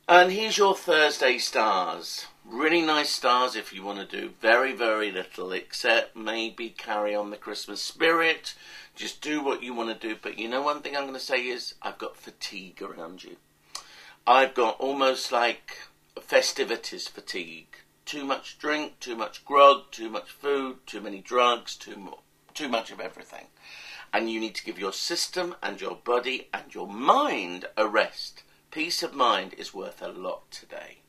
And here's your Thursday stars. Really nice stars if you want to do very, very little, except maybe carry on the Christmas spirit. Just do what you want to do. But you know, one thing I'm going to say is I've got fatigue around you. I've got almost like festivities fatigue. Too much drink, too much grog, too much food, too many drugs, too much of everything. And you need to give your system and your body and your mind a rest. Peace of mind is worth a lot today.